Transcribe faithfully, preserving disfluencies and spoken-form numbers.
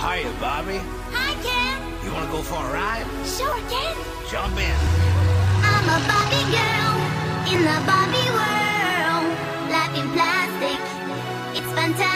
Hiya, Bobby. Hi, Ken. You wanna go for a ride? Sure, Ken. Jump in. I'm a Barbie girl in the Barbie world. Life in plastic, it's fantastic.